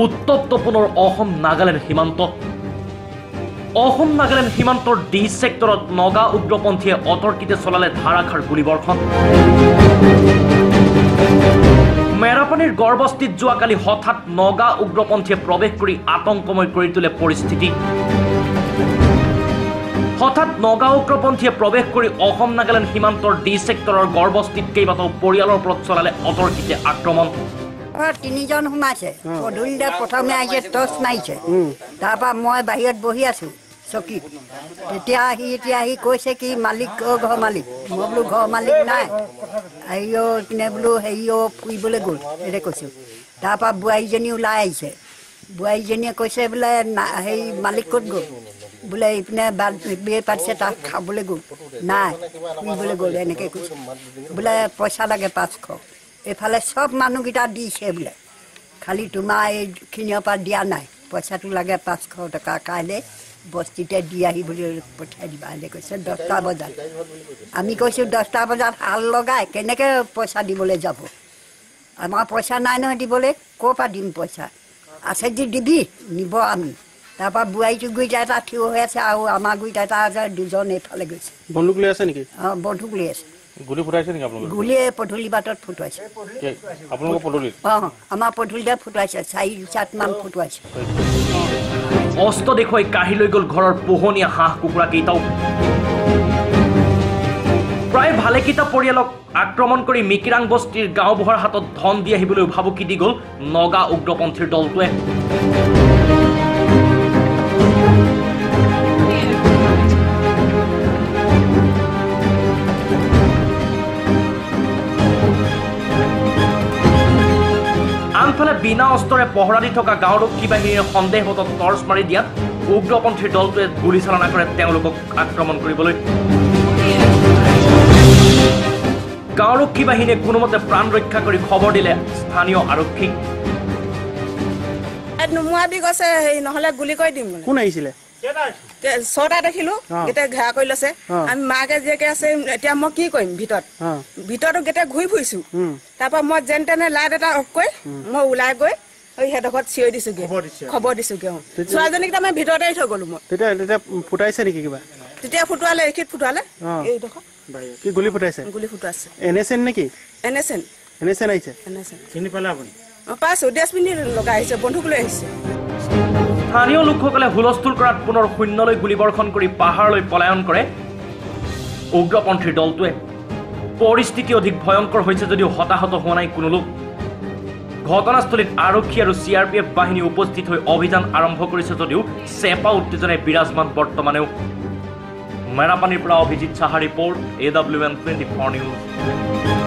উত্তপ্ত পুনৰ অসম নাগালেণ্ড সীমান্ত সীমান্তৰ ডি সেক্টৰত নগা উগ্ৰপন্থীয়ে অতৰ্কিতে চলালে ধাৰাখাৰ গুলীবৰ্ষণ মেৰাপানীৰ গড়বস্তিত যোৱাকালি হঠাৎ নগা উগ্ৰপন্থীয়ে প্ৰৱেশ কৰি আতংকময় কৰি তোলে পৰিস্থিতি হঠাৎ নগা উগ্ৰপন্থীয়ে প্ৰৱেশ কৰি অসম নাগালেণ্ড সীমান্তৰ ডি সেক্টৰৰ গড়বস্তিত কেইবাটাও পৰিয়ালৰ ওপৰত চলালে অতৰ্কিতে আক্ৰমণ তিনিজন সোমাইছে পদূলিতে প্ৰথমে আহিছে টৰ্চ মাৰিছে তাৰপৰা মই বাহিৰত বহি আছো চকীত তেতিয়া আহি কৈছে কি মালিক ঘৰ মালিক মই বোলো ঘৰ মালিক নাই হেৰিও পিনে বোলো হেৰিও ফুৰিবলৈ গ'ল এতিয়া কৈছোঁ তাৰপৰা বোৱাৰীজনী ওলাই আহিছে বোৱাৰীজনীয়ে কৈছে বোলে হেৰি মালিক ক'ত গ'ল বোলে এইপিনে বিয়ে পাতিছে তাক খাবলৈ গ'ল নাই ফুৰিবলৈ গ'ল এনেকৈ কৈছে বোলে পইচা লাগে 500 এইফালে চব মানুহকেইটা দিছে বোলে খালি তোমাৰ এইখিনিৰ পৰা দিয়া নাই পইচাটো লাগে 500 টকা কাইলৈ বস্তিতে দি আহিবলৈ পঠিয়াই দিবা এনেকৈ কৈছে 10টা বজাত আমি কৈছোঁ 10টা বজাত হাল লগাই কেনেকৈ পইচা দিবলৈ যাব আমাৰ পইচা নাই নহয় দিবলৈ ক'ৰ পৰা দিম পইচা আছে যদি দিবি নিব আমি তাৰপৰা বোৱাৰীটো গুৰিটা এটা থিয় হৈ আছে আৰু আমাৰ গুৰিটা এটা আছে দুজন এইফালে গৈছে বন্দুক লৈ আছে নেকি বন্দুক লৈ আছে গুলি ফুটাইছে নেকি আপোনালোকে গুলিয়ে পদূলি বাটত ফুটাইছে আপোনালোকৰ পদূলিত আমাৰ পদূলিতে ফুটাইছে 4-7 মান ফুটাইছে অস্ত্ৰ দেখুৱাই কাঢ়ি লৈ গ'ল ঘৰৰ পোহনীয়া হাঁহ কুকুৰা কেইটাও প্ৰায় ভালেকেইটা পৰিয়ালক আক্ৰমণ কৰি মিকিৰাং বস্তিৰ গাঁওবুঢ়াৰ হাতত ধন দি আহিবলৈ ভাবুকি দি গ'ল নগা উগ্ৰপন্থীৰ দলটোৱে আনফালে বিনা অস্ত্ৰৰে পহৰা দি থকা গাঁওৰক্ষী বাহিনীৰ সন্দেহত টৰ্চ মাৰি দিয়াত উগ্ৰপন্থীৰ দলটোৱে গুলীচালনা কৰে তেওঁলোকক আক্ৰমণ কৰিবলৈ গাঁওৰক্ষী বাহিনীয়ে কোনোমতে প্ৰাণ ৰক্ষা কৰি খবৰ দিলে স্থানীয় আৰক্ষীক নুমুৱাবি কৈছে নহ'লে গুলি কৰি দিম কোন আহিছিলে 6টা দেখিলো গেটে ঘেৰা কৰি লৈছে আমি মাকে জীয়েকে আছে এতিয়া মই কি কৰিম ভিতৰতো গেটে ঘূৰি ফুৰিছো তাৰপৰা মই যেন তেনে লাইট এটা অফ কৰি মই ওলাই গৈ সেইডোখৰত চিঞৰি দিছোগে খবৰ দিছোগে ছোৱালীজনীক আমি ভিতৰতে থৈ গলো মই তেতিয়া ফুটাইছে নেকি কিবা তেতিয়া ফুটোৱালে এইখিত ফুটোৱালে এইডোখৰ কি গুলি ফুটাইছে গুলি ফুটাইছে এনএছএন নেকি এনএছএন আহিছে চিনি পালে আপুনি পাইছো ডেছপিনি লগাই আহিছে বন্ধুক লৈ আহিছে স্থানীয় লোকসকলে হুলস্থুল কৰাত পুনৰ শূন্যলৈ গুলীবৰ্ষণ কৰি পাহাৰলৈ পলায়ন কৰে উগ্ৰপন্থীৰ দলটোৱে পৰিস্থিতি অধিক ভয়ংকৰ হৈছে যদিও হতাহত হোৱা নাই কোনো লোক ঘটনাস্থলীত আৰক্ষী আৰু CRPF বাহিনী উপস্থিত হৈ অভিযান আৰম্ভ কৰিছে যদিও চেপা উত্তেজনাই বিৰাজমান বৰ্তমানেও মেৰাপানীৰ পৰা Abhijit Saha report AWN 24 news